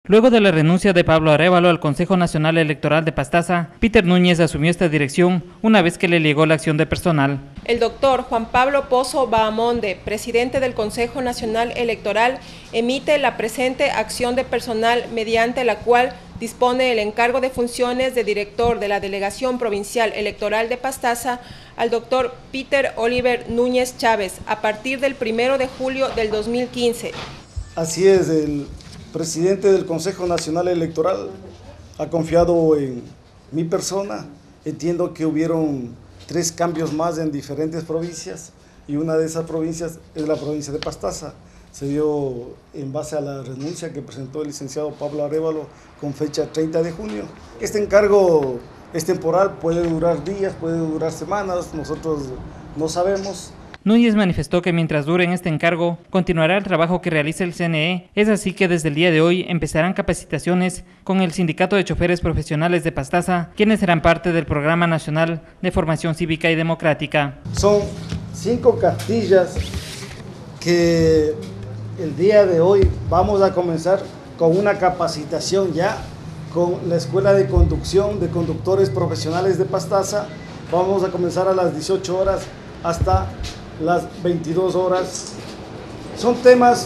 Luego de la renuncia de Pablo Arévalo al Consejo Nacional Electoral de Pastaza, Peter Núñez asumió esta dirección una vez que le llegó la acción de personal. El doctor Juan Pablo Pozo Bahamonde, presidente del Consejo Nacional Electoral, emite la presente acción de personal mediante la cual dispone el encargo de funciones de director de la Delegación Provincial Electoral de Pastaza al doctor Peter Oliver Núñez Chávez a partir del 1 de julio del 2015. Así es, el presidente del Consejo Nacional Electoral ha confiado en mi persona. Entiendo que hubieron 3 cambios más en diferentes provincias y una de esas provincias es la provincia de Pastaza. Se dio en base a la renuncia que presentó el licenciado Pablo Arévalo con fecha 30 de junio. Este encargo es temporal, puede durar días, puede durar semanas, nosotros no sabemos. Núñez manifestó que mientras dure en este encargo, continuará el trabajo que realiza el CNE. Es así que desde el día de hoy empezarán capacitaciones con el Sindicato de Choferes Profesionales de Pastaza, quienes serán parte del Programa Nacional de Formación Cívica y Democrática. Son 5 castillas que el día de hoy vamos a comenzar con una capacitación ya con la Escuela de Conducción de Conductores Profesionales de Pastaza. Vamos a comenzar a las 18 horas hasta las 22 horas. Son temas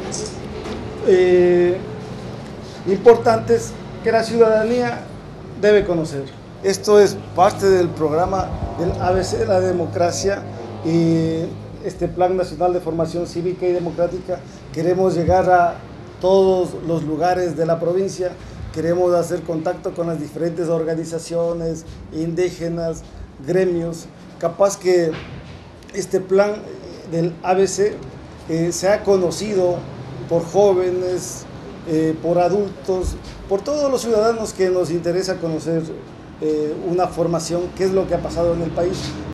importantes que la ciudadanía debe conocer. Esto es parte del programa del ABC de la democracia y este Plan Nacional de Formación Cívica y Democrática. Queremos llegar a todos los lugares de la provincia, queremos hacer contacto con las diferentes organizaciones indígenas, gremios, capaz que este plan del ABC sea conocido por jóvenes, por adultos, por todos los ciudadanos que nos interesa conocer una formación, qué es lo que ha pasado en el país.